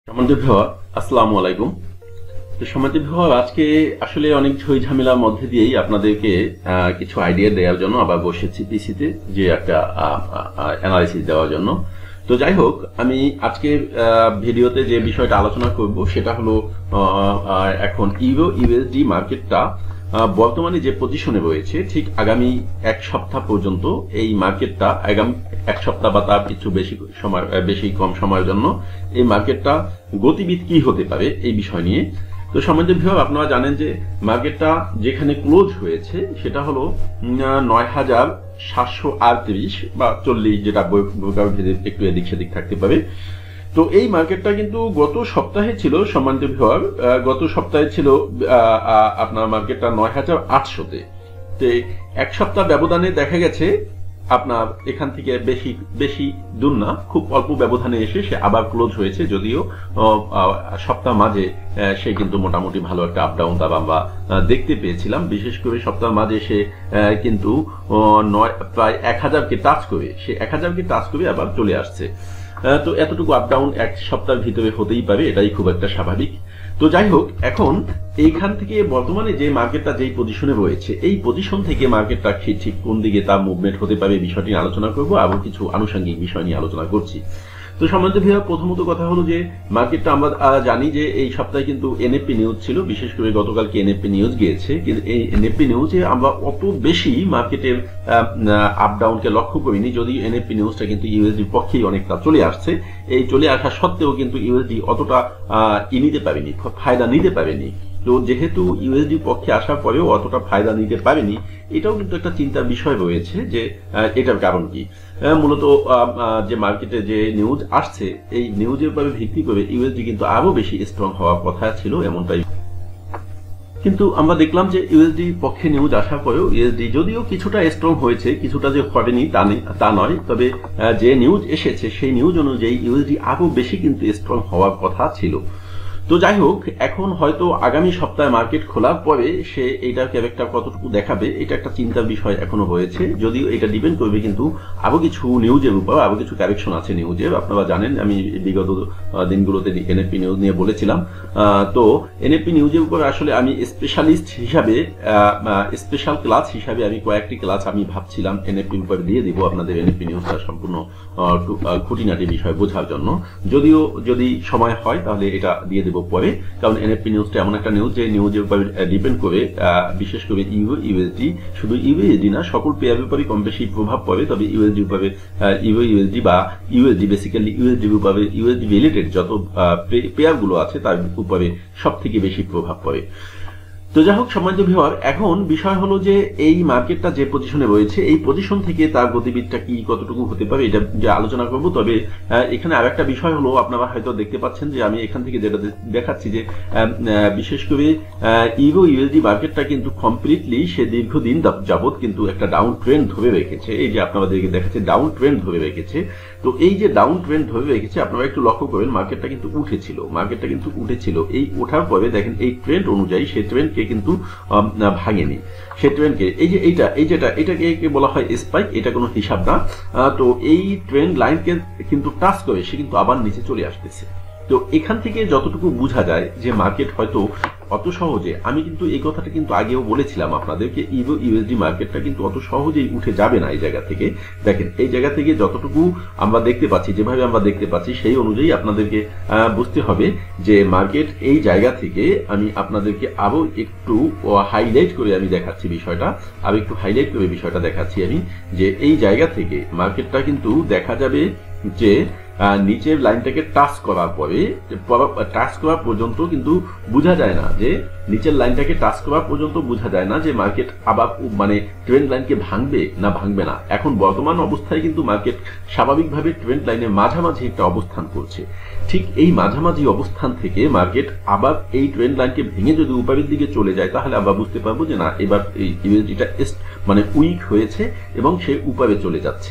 সম্মানিত ভিউয়ার, আসসালামু আলাইকুম। তো সম্মানিত ভিউয়ার, আজকে আসলে অনেক ঝই ঝামেলার মধ্যে দিয়েই আপনাদেরকে কিছু আইডিয়া দেওয়ার জন্য আবার বসেছি পিসিতে, যে একটা অ্যানালাইসিস দেওয়ার জন্য। তো যাই হোক, আমি আজকের ভিডিওতে যে বিষয়টা আলোচনা করব সেটা হলো এখন ইউরো ইউএসডি মার্কেটটা বর্তমানে যে পজিশনে রয়েছে, ঠিক আগামী এক সপ্তাহ পর্যন্ত এই মার্কেটটা, আগামী এক সপ্তাহ বা তার কিছু বেশি কম সময়ের জন্য এই মার্কেটটা গতিবিধ কি হতে পারে এই বিষয় নিয়ে। তো সম্মানিত ভিউয়ার, আপনারা জানেন যে মার্কেটটা যেখানে ক্লোজ হয়েছে সেটা হলো ৯,৭৩৮ বা ৪০, যেটা একটু এদিক সেদিক থাকতে পারে। তো এই মার্কেটটা কিন্তু গত সপ্তাহে ছিল, সম্মানিত ভিউয়ার, গত সপ্তাহে ছিল আপনার মার্কেটটা ৯,৮০০-তে। তো এক সপ্তাহ ব্যবধানে দেখা গেছে আপনার এখান থেকে বেশি দূর না, খুব অল্প ব্যবধানে এসে সে আবার ক্লোজ হয়েছে। যদিও সপ্তাহ মাঝে সে কিন্তু মোটামুটি ভালো একটা আপ ডাউন দাম আমরা দেখতে পেয়েছিলাম। বিশেষ করে সপ্তাহ মাঝে সে কিন্তু প্রায় ১,০০০কে টাচ করে, সে ১,০০০কে টাচ করে আবার চলে আসছে। তো এতটুকু আপ ডাউন এক সপ্তাহের ভিতরে হতেই পারে, এটাই খুব একটা স্বাভাবিক। তো যাই হোক, এখন এইখান থেকে বর্তমানে যে মার্কেটটা যেই পজিশনে রয়েছে, এই পজিশন থেকে মার্কেটটা ঠিক কোন দিকে তার মুভমেন্ট হতে পারে বিষয়টি নিয়ে আলোচনা করবো, এবং কিছু আনুষঙ্গিক বিষয় নিয়ে আলোচনা করছি। তো সম্মানিত ভিউয়ার, প্রথমত কথা হলো যে মার্কেটটা আমরা জানি যে এই সপ্তাহে কিন্তু এনএফপি নিউজ ছিল, বিশেষ করে গতকালকে এনএফপি নিউজ গিয়েছে। কিন্তু এই এনএফপি নিউজে আমরা অত বেশি মার্কেটের আপ ডাউনকে লক্ষ্য করিনি, যদিও এনএফপি নিউজটা কিন্তু ইউএসডির পক্ষেই অনেকটা চলে আসছে। এই চলে আসা সত্ত্বেও কিন্তু ইউএসডি অতটা নিতে পারেনি, ফায়দা নিতে পারেনি। তো যেহেতু ইউএসডি পক্ষে আসার পরেও অতটা ফায়দা নিতে পারেনি, এটাও কিন্তু একটা চিন্তার বিষয় রয়েছে যে এটার কারণ কি। মূলত যে মার্কেটে যে নিউজ আসছে, এই নিউজের উপরে ভিত্তি করে ইউএসডি কিন্তু আরো বেশি স্ট্রং হওয়ার কথা ছিল, এমনটাই। কিন্তু আমরা দেখলাম যে ইউএসডি পক্ষে নিউজ আসার পরেও ইউএসডি যদিও কিছুটা স্ট্রং হয়েছে, কিছুটা যে হয়নি তা নয়, তবে যে নিউজ এসেছে সেই নিউজ অনুযায়ী ইউএসডি আরো বেশি কিন্তু স্ট্রং হওয়ার কথা ছিল। তো যাই হোক, এখন হয়তো আগামী সপ্তাহে মার্কেট খোলার পরে সে এইটার ক্যারেক্টার কতটুকু দেখাবে, এটা একটা চিন্তার বিষয় এখনো হয়েছে। যদিও এটা ডিপেন্ড করবে কিন্তু আরো কিছু নিউজের উপর, আরো কিছু কারেকশন আছে নিউজের। আপনারা জানেন আমি বিগত দিনগুলোতে এনএফপি নিউজ নিয়ে বলেছিলাম। তো এনএফপি নিউজের উপর আসলে আমি স্পেশালিস্ট হিসাবে, স্পেশাল ক্লাস হিসাবে আমি কয়েকটি ক্লাস আমি ভাবছিলাম এনএফপির উপর দিয়ে দিব আপনাদের, এনএফপি নিউজটা সম্পূর্ণ খুঁটিনাটি বিষয় বোঝার জন্য। যদিও যদি সময় হয় তাহলে এটা দিয়ে দেব পরে, কারণ এনএফপি নিউজটা এমন একটা নিউজ যে নিউজের উপর ডিপেন্ড করে বিশেষ করে ইউরো ইউএসডি, শুধু ইউরো ইউএসডি না, সকল পেয়ারের উপরই কম বেশি প্রভাব পড়ে। তবে ইউএসডি উপরে, ইউরো ইউএসডি বা ইউএসডি, বেসিক্যালি ইউএসডি উপরে, ইউএসডি রিলেটেড যত পেয়ারগুলো আছে তার উপরে সব থেকে বেশি প্রভাব পড়ে। তো যাই হোক সম্মানিত ভিউয়ার, এখন বিষয় হলো যে এই মার্কেটটা যে পজিশনে রয়েছে, এই পজিশন থেকে তার গতিবিধটা কি কতটুকু হতে পারে এটা যে আলোচনা করব। তবে এখানে আর একটা বিষয় হলো, আপনারা হয়তো দেখতে পাচ্ছেন যে আমি এখান থেকে যেটা দেখাচ্ছি যে বিশেষ করে ইউরো ইউএসডি মার্কেটটা কিন্তু কমপ্লিটলি সে দীর্ঘদিন যাবত কিন্তু একটা ডাউন ট্রেন্ড ধরে রেখেছে। এই যে আপনাদেরকে দেখাচ্ছে ডাউন ট্রেন্ড ধরে রেখেছে। তো এই যে ডাউন ট্রেন্ড ধরে রেখেছে, আপনারা একটু লক্ষ্য করেন, মার্কেটটা কিন্তু উঠেছিল। এই ওঠার পরে দেখেন এই ট্রেন্ড অনুযায়ী সেই ট্রেন্ডকে কিন্তু ভাঙেনি, সে ট্রেন্ডকে, এই যে এটাকে বলা হয় স্পাইক, এটা কোনো হিসাব না। তো এই ট্রেন্ড লাইনকে কিন্তু টাচ করে সে কিন্তু আবার নিচে চলে আসতেছে। তো এখান থেকে যতটুকু বোঝা যায় যে মার্কেট হয়তো অত সহজে, আমি কিন্তু এই কথাটা কিন্তু আগেও বলেছিলাম আপনাদেরকে, ইউরো ইউএসডি মার্কেটটা কিন্তু অত সহজেই উঠে যাবে না এই জায়গা থেকে। দেখেন এই জায়গা থেকে যতটুকু আমরা দেখতে পাচ্ছি, যেভাবে আমরা দেখতে পাচ্ছি সেই অনুযায়ী আপনাদেরকে বুঝতে হবে যে মার্কেট এই জায়গা থেকে, আমি আপনাদেরকে আরো একটু হাইলাইট করে আমি দেখাচ্ছি বিষয়টা, আরো একটু হাইলাইট করে বিষয়টা দেখাচ্ছি আমি, যে এই জায়গা থেকে মার্কেটটা কিন্তু দেখা যাবে যে নিচের লাইনটাকে টাচ করার পরে, টাচ করা পর্যন্ত কিন্তু বোঝা যায় না যে, নিচের লাইনটাকে টাচ করা পর্যন্ত বোঝা যায় না যে মার্কেট আবার মানে ট্রেন্ড লাইনকে ভাঙবে না ভাঙবে না। এখন বর্তমান অবস্থায় কিন্তু মার্কেট স্বাভাবিকভাবে ট্রেন্ড লাইনের মাঝামাঝি একটা অবস্থান করছে। ঠিক এই মাঝামাঝি অবস্থান থেকে মার্কেট আবার এই ট্রেন্ড লাইনকে ভেঙে যদি উপরের দিকে চলে যায়, তাহলে আমরা বুঝতে পারবো যে না, এবার এই ইউএসডিটা মানে উইক হয়েছে এবং সে উপরে চলে যাচ্ছে।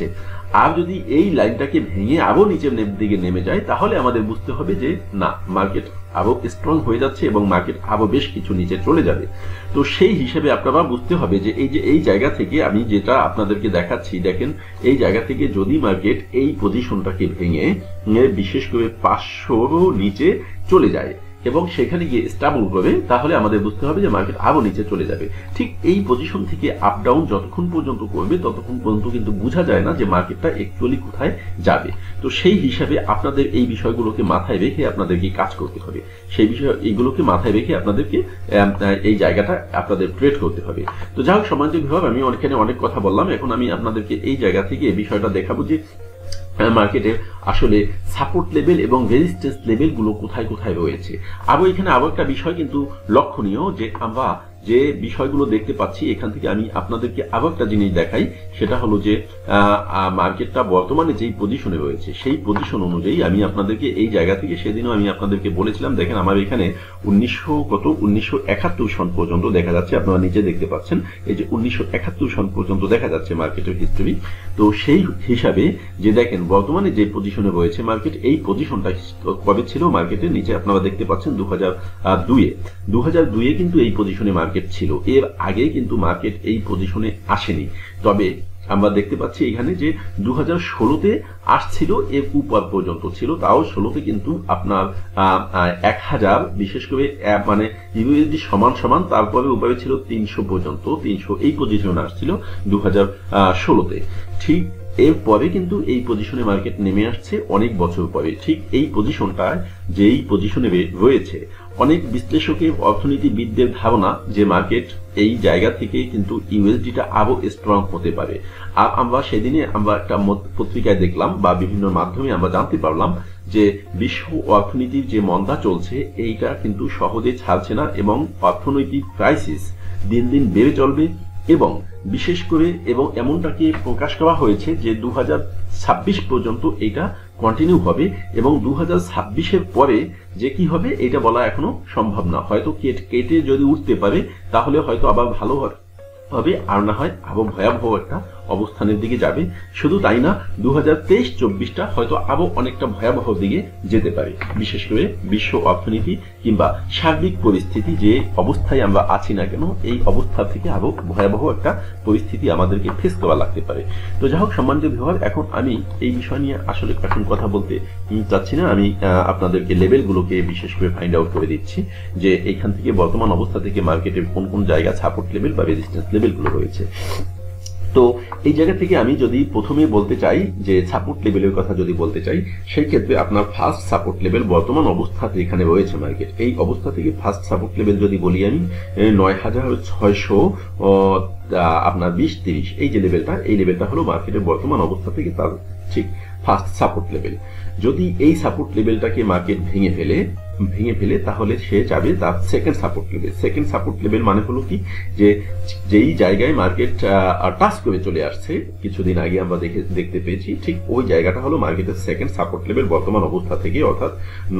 আর যদি এই লাইনটাকে ভেঙে আরো নিচের দিকে নেমে যায় তাহলে আমাদের বুঝতে হবে যে না, মার্কেট আরো স্ট্রং হয়ে যাচ্ছে এবং মার্কেট আরো বেশ কিছু নিচে চলে যাবে। তো সেই হিসেবে আপনারা বুঝতে হবে যে এই জায়গা থেকে আমি যেটা আপনাদেরকে দেখাচ্ছি, দেখেন এই জায়গা থেকে যদি মার্কেট এই পজিশনটাকে ভেঙে বিশেষ করে 500 নিচে চলে যায় এবং সেখানে গিয়ে স্টেবল করবে, তাহলে আমাদের বুঝতে হবে যে মার্কেট আরো নিচে চলে যাবে। ঠিক এই পজিশন থেকে আপ ডাউন যতক্ষণ পর্যন্ত করবে ততক্ষণ পর্যন্ত কিন্তু বোঝা যায় না যে মার্কেটটা অ্যাকচুয়ালি কোথায় যাবে। তো সেই হিসাবে আপনাদের এই বিষয়গুলোকে মাথায় রেখে আপনাদেরকে কাজ করতে হবে, সেই বিষয় এইগুলোকে মাথায় রেখে আপনাদেরকে এই জায়গাটা আপনাদের ট্রেড করতে হবে। তো যাই হোক, সম্মানিত ভিউয়ার, আমি এখানে অনেক কথা বললাম, এখন আমি আপনাদেরকে এই জায়গা থেকে এই বিষয়টা দেখাবো যে মার্কেটের আসলে সাপোর্ট লেভেল এবং রেজিস্ট্যান্স লেভেলগুলো কোথায় কোথায় রয়েছে। আরও এখানে আরো একটা বিষয় কিন্তু লক্ষণীয়, যে আমরা যে বিষয়গুলো দেখতে পাচ্ছি এখান থেকে আমি আপনাদেরকে আরো একটা জিনিস দেখাই, সেটা হলো যে মার্কেটটা বর্তমানে যেই পজিশনে রয়েছে সেই পজিশন অনুযায়ী আমি আপনাদেরকে এই জায়গা থেকে, সেদিনও আমি আপনাদেরকে বলেছিলাম, দেখেন আমার এখানে 1971 সন পর্যন্ত দেখা যাচ্ছে, আপনারা নিচে দেখতে পাচ্ছেন এই যে 1971 সন পর্যন্ত দেখা যাচ্ছে মার্কেটের হিস্ট্রি। তো সেই হিসাবে যে দেখেন বর্তমানে যে পজিশনে রয়েছে মার্কেট, এই পজিশনটা কবে ছিল মার্কেটের নিচে আপনারা দেখতে পাচ্ছেন 2002-এ কিন্তু এই পজিশনে মার্কেট ছিল। এর আগে কিন্তু মার্কেট এই পজিশনে আসেনি, তবে আমরা দেখতে পাচ্ছি এখানে যে 2016-তে আসছিল, এর উপর পর্যন্ত ছিল, তাও 16-তে কিন্তু আপনার 1000 বিশেষ করে মানে ইউএসডি সমান, তারপরে উপরে ছিল 300 পর্যন্ত, 300 এই পজিশনে আসছিল 2016-তে। ঠিক এরপরে কিন্তু এই পজিশনে মার্কেট নেমে আসছে অনেক বছর পরে। ঠিক এই পজিশনটা যেই পজিশনে রয়েছে, অনেক বিশ্লেষকের, অর্থনীতিবিদদের ধারণা যে মার্কেট এই জায়গা থেকে কিন্তু ইউএসডিটা আরো স্ট্রং হতে পারে। আর আমরা সেদিনে আমরা একটা পত্রিকায় দেখলাম বা বিভিন্ন মাধ্যমে আমরা জানতে পারলাম যে বিশ্ব অর্থনীতির যে মন্দা চলছে এইটা কিন্তু সহজে ছাড়ছে না এবং অর্থনৈতিক ক্রাইসিস দিন দিন বেড়ে চলবে, এবং বিশেষ করে এবং এমনটাকে প্রকাশ করা হয়েছে যে 2026 পর্যন্ত এটা কন্টিনিউ হবে, এবং 2026-এর পরে যে কি হবে এটা বলা এখনো সম্ভব না। হয়তো কেটে যদি উঠতে পারে তাহলে হয়তো আবার ভালো হবে, আর না হয় আরো ভয়াবহ একটা অবস্থানের দিকে যাবে। শুধু তাই না, 2023-24টা হয়তো আরো অনেকটা ভয়াবহ দিকে যেতে পারে, বিশেষ করে বিশ্ব অর্থনীতি কিংবা সার্বিক পরিস্থিতি যে অবস্থায় আমরা আছি না কেন, এই অবস্থা থেকে আরো ভয়াবহ একটা পরিস্থিতি আমাদেরকে ফেস করা লাগতে পারে। তো যাই হোক, সম্মানিত ভিউয়ার, এখন আমি এই বিষয় নিয়ে আসলে এখন কথা বলতে চাচ্ছি না, আমি আপনাদেরকে লেভেলগুলোকে বিশেষ করে ফাইন্ড আউট করে দিচ্ছি যে এইখান থেকে বর্তমান অবস্থা থেকে মার্কেটের কোন কোন জায়গা সাপোর্ট লেভেল বা রেজিস্ট্যান্স লেভেলগুলো রয়েছে। তো এই জায়গা থেকে আমি যদি প্রথমে বলতে চাই যে সাপোর্ট লেভেলের কথা যদি বলতে চাই, সেই ক্ষেত্রে আপনার ফার্স্ট সাপোর্ট লেভেল বর্তমান অবস্থাতে এখানে রয়েছে মার্কেট, এই অবস্থা থেকে ফার্স্ট সাপোর্ট লেভেল যদি বলি আমি 9600 আপনার 20-30 এই যে লেভেলটা, এই লেভেলটা হলো মার্কেটের বর্তমান অবস্থা থেকে তার ঠিক ফার্স্ট সাপোর্ট লেভেল। যদি এই সাপোর্ট লেভেলটাকে মার্কেট ভেঙে ফেলে তাহলে সে যাবে তার second support level. Second support level মানে হলো কি, যে যেই জায়গায় মার্কেট টাচ করে চলে আসছে কিছুদিন আগে আমরা দেখতে পেয়েছি, ঠিক ওই জায়গাটা হলো মার্কেটের সেকেন্ড সাপোর্ট লেভেল বর্তমান অবস্থা থেকে, অর্থাৎ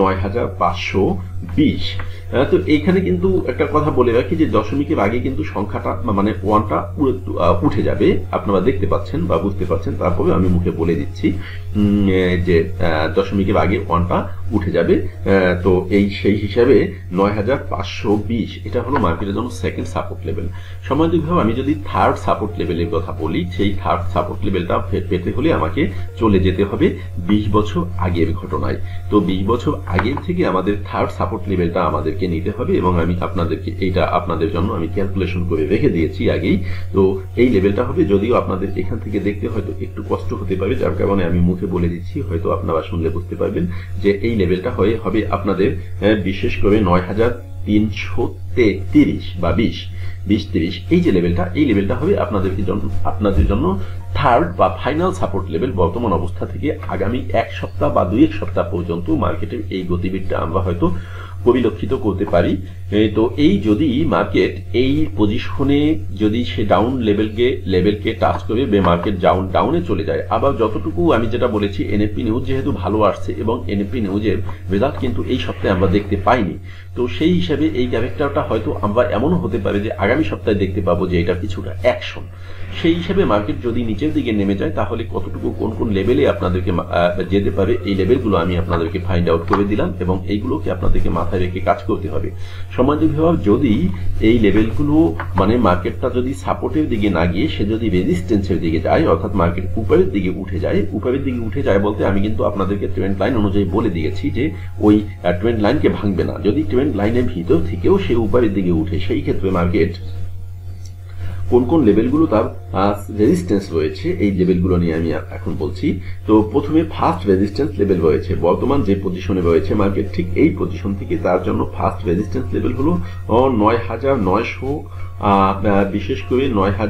9520। তো এইখানে কিন্তু একটা কথা বলে রাখি যে দশমিকের আগে কিন্তু সংখ্যাটা মানে 1টা উঠে যাবে, আপনারা দেখতে পাচ্ছেন বা বুঝতে পাচ্ছেন, তারপরে আমি মুখে বলে দিচ্ছি যে দশমিকের আগে 1টা উঠে যাবে। তো সেই হিসাবে 9520 এটা হলো মার্কেটের জন্য সেকেন্ড সাপোর্ট লেভেল। সম্মানিতভাবে আমি যদি থার্ড সাপোর্ট লেভেলের কথা বলি, সেই থার্ড সাপোর্ট লেভেলটা পেতে হলে আমাকে চলে যেতে হবে 20 বছর আগের ঘটনায়। তো 20 বছর আগের থেকে আমাদের থার্ড সাপোর্ট লেভেলটা আমাদেরকে নিতে হবে, এবং আমি আপনাদেরকে এইটা আপনাদের জন্য আমি ক্যালকুলেশন করে রেখে দিয়েছি আগেই। তো এই লেভেলটা হবে, যদিও আপনাদের এখান থেকে দেখতে হয়তো একটু কষ্ট হতে পারে, যার কারণে আমি মুখে বলে দিচ্ছি, হয়তো আপনারা শুনলে বুঝতে পারবেন যে এই লেভেলটা হবে আপনাদের বিশেষ করে 9330 বা 20-30 এই যে লেভেলটা, এই লেভেলটা হবে আপনাদের জন্য থার্ড বা ফাইনাল সাপোর্ট লেভেল বর্তমান অবস্থা থেকে আগামী 1 সপ্তাহ বা 2 সপ্তাহ পর্যন্ত মার্কেটের এই গতিবিধিটা আমরা হয়তো পরিলক্ষিত করতে পারি। তো এই যদি মার্কেট এই পজিশনে যদি সে ডাউন লেভেলকে টাচ করে মার্কেট ডাউনে চলে যায়, আবার যতটুকু আমি যেটা বলেছি এনএফপি নিউজ যেহেতু ভালো আসছে এবং এনএফপি নিউজের রেজাল্ট কিন্তু এই সপ্তাহে আমরা দেখতে পাইনি, তো সেই হিসাবে এই ক্যারেক্টারটা হয়তো আমরা এমনও হতে পারে যে আগামী সপ্তাহে দেখতে পাবো যে এটা কিছুটা অ্যাকশন। সেই হিসাবে মার্কেট যদি নিচের দিকে নেমে যায় তাহলে কতটুকু কোন লেভেলে আপনাদেরকে যেতে পারে এই লেভেলগুলো আমি আপনাদেরকে ফাইন্ড আউট করে দিলাম এবং এইগুলোকে আপনাদেরকে মাথায় রেখে কাজ করতে হবে। সমাজবিভাগ যদি এই লেভেলগুলো মানে মার্কেটটা যদি সাপোর্টের দিকে না গিয়ে সে যদি রেজিস্ট্যান্সের দিকে যায়, অর্থাৎ মার্কেট উপরের দিকে উঠে যায় বলতে আমি কিন্তু আপনাদেরকে ট্রেন্ড লাইন অনুযায়ী বলে দিয়েছি যে ওই ট্রেন্ড লাইনকে ভাঙবে না। যদি ট্রেন্ড লাইনের ভিতর থেকেও সে উপরের দিকে উঠে সেই ক্ষেত্রে মার্কেট কোন লেভেলগুলো তার রেজিস্ট্যান্স রয়েছে এই লেভেলগুলো নিয়ে আমি এখন বলছি। তো প্রথমে ফার্স্ট রেজিস্ট্যান্স লেভেল রয়েছে, বর্তমান যে পজিশনে রয়েছে মার্কেট ঠিক এই পজিশন থেকে তার জন্য ফার্স্ট রেজিস্ট্যান্স লেভেল হলো 9,900, বিশেষ করে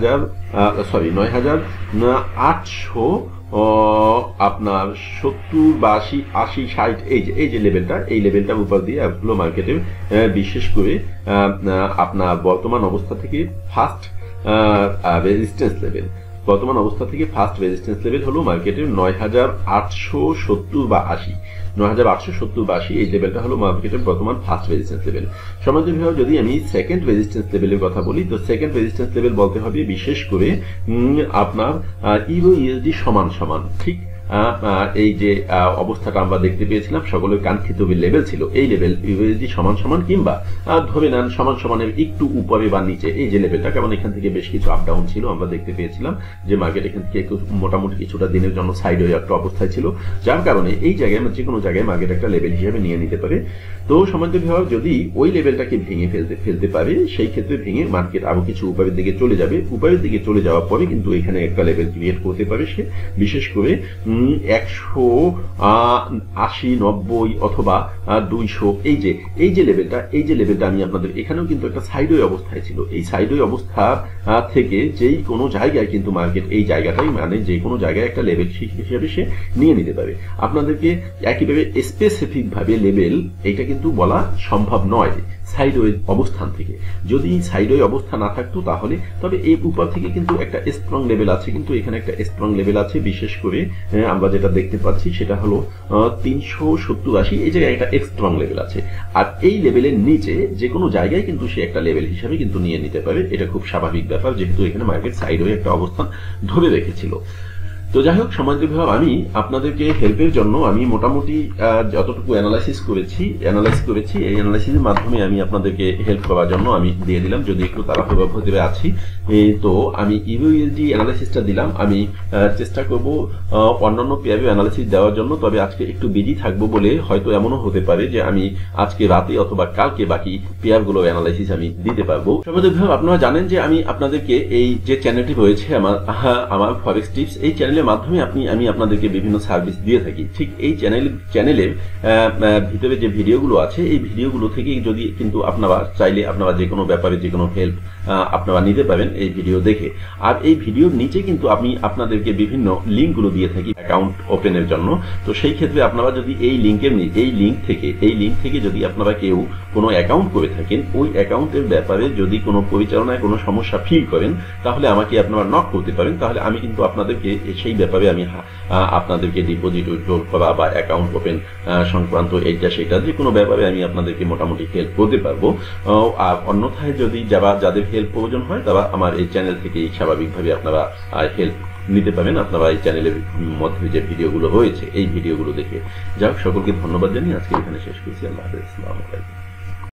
9,800 আপনার 70 বা 80 60 এই যে লেভেলটা, এই লেভেলটার উপর দিয়ে হলো মার্কেটের বিশেষ করে আপনার বর্তমান অবস্থা থেকে ফার্স্ট রেজিস্ট্যান্স লেভেল। বর্তমান অবস্থা থেকে ফার্স্ট রেজিস্ট্যান্স লেভেল হলো মার্কেটের 9,870 বা 80, 9,870 বা 80 এই লেভেলটা হলো মার্কেটের বর্তমান ফার্স্ট রেজিস্ট্যান্স লেভেল। সমাজবিভাগ যদি আমি সেকেন্ড রেজিস্ট্যান্স লেভেলের কথা বলি তো সেকেন্ড রেজিস্ট্যান্স লেভেল বলতে হবে বিশেষ করে আপনার EUR-USD সমান ঠিক এই যে অবস্থাটা আমরা দেখতে পেয়েছিলাম সকলের কাঙ্ক্ষিত লেভেল ছিল এই লেভেল ইউএসডি সমান কিংবা ধরে নেন সমানের একটু উপরে বা নিচে এই যে লেভেলটা, কারণ এখান থেকে বেশ কিছু আপ ডাউন ছিল আমরা দেখতে পেয়েছিলাম যে মার্কেট এখান থেকে মোটামুটি কিছুটা দিনের জন্য সাইড হয়ে একটা অবস্থায় ছিল, যার কারণে এই জায়গায় যে কোনো জায়গায় মার্কেট একটা লেভেল হিসেবে নিয়ে নিতে পারে। তো সমাজবিভাগ যদি ওই লেভেলটাকে ভেঙে ফেলতে পারে সেই ক্ষেত্রে ভেঙে মার্কেট আরো কিছু উপরের দিকে চলে যাবে, উপরের দিকে চলে যাওয়ার পরে কিন্তু এখানে একটা লেভেল ক্রিয়েট করতে পারে সে বিশেষ করে 180, 90 অথবা 200 এই যে লেভেলটা আমি আপনাদের এখানেও কিন্তু একটা সাইডওয়ে অবস্থায় ছিল, এই সাইডওয়ে অবস্থা থেকে যেই কোনো জায়গায় কিন্তু মার্কেট এই জায়গাটাই মানে যে কোনো জায়গায় একটা লেভেল হিসেবে সে নিয়ে নিতে পারে। আপনাদেরকে একেবারে স্পেসিফিক ভাবে লেভেল এইটা কিন্তু বলা সম্ভব নয় সাইডওয়ে অবস্থান থেকে। যদি সাইডওয়ে অবস্থা না থাকতো তাহলে তবে এই উপর থেকে কিন্তু একটা স্ট্রং লেভেল আছে, কিন্তু এখানে একটা স্ট্রং লেভেল আছে বিশেষ করে আমরা যেটা দেখতে পাচ্ছি সেটা হলো 370-80 এই জায়গায় একটা স্ট্রং লেভেল আছে, আর এই লেভেলের নিচে যে কোনো জায়গায় কিন্তু সে একটা লেভেল হিসাবে কিন্তু নিয়ে নিতে পারে, এটা খুব স্বাভাবিক ব্যাপার যেহেতু এখানে মার্কেট সাইডওয়ে একটা অবস্থান ধরে রেখেছিল। তো যাই হোক সমাজবিভাগ আমি আপনাদেরকে হেল্পের জন্য আমি মোটামুটি যতটুকু অ্যানালাইসিস করেছি এই অ্যানালাইসিসের মাধ্যমে আমি আপনাদেরকে হেল্প করার জন্য আমি দিয়ে দিলাম, যদি একটু তাড়াহুড়ো আছি। তো আমি ইউএসডি অ্যানালাইসিসটা দিলাম, আমি চেষ্টা করব অন্যান্য পেয়ারের অ্যানালাইসিস দেওয়ার জন্য, তবে আজকে একটু বিজি থাকবো বলে হয়তো এমনও হতে পারে যে আমি আজকে রাতে অথবা কালকে বাকি পেয়ারগুলো অ্যানালাইসিস আমি দিতে পারবো। সমাজবিভাগ আপনারা জানেন যে আমি আপনাদেরকে এই যে চ্যানেলটি রয়েছে আমার ফরেক্স টিপস, এই চ্যানেলের মাধ্যমে আমি আপনাদেরকে বিভিন্ন সার্ভিস দিয়ে থাকি। ঠিক এই চ্যানেলের ভিতরে যে ভিডিওগুলো আছে এই ভিডিওগুলো থেকে যদি কিন্তু আপনারা চাইলে আপনারা যে কোনো ব্যাপারে যে কোনো হেল্প আপনারা নিতে পারেন এই ভিডিও দেখে। আর এই ভিডিওর নিচে কিন্তু আমি আপনাদেরকে বিভিন্ন লিঙ্কগুলো দিয়ে থাকি অ্যাকাউন্ট ওপেনের জন্য। তো সেই ক্ষেত্রে আপনারা যদি এই লিঙ্ক থেকে যদি আপনারা কেউ কোনো অ্যাকাউন্ট করে থাকেন, ওই অ্যাকাউন্টের ব্যাপারে যদি কোনো পরিচালনায় কোনো সমস্যা ফিল করেন তাহলে আমাকে আপনারা নক করতে পারেন, তাহলে আমি কিন্তু আপনাদেরকে সেই ব্যাপারে আমি আপনাদেরকে ডিপোজিট উইথড্রল করা বা অ্যাকাউন্ট ওপেন সংক্রান্ত এইটা সেটা যে কোনো ব্যাপারে আমি আপনাদেরকে মোটামুটি হেল্প করতে পারবো। আর অন্যথায় যদি যাদের হেল্প প্রয়োজন হয় তারা আমার এই চ্যানেল থেকেই স্বাভাবিকভাবে আপনারা হেল্প নিতে পারেন, আপনারা এই চ্যানেলের মধ্যে যে ভিডিওগুলো রয়েছে এই ভিডিওগুলো দেখে। যাক সকলকে ধন্যবাদ জানিয়ে আজকে এখানে শেষ করছি। আল্লাহ হাফেজ।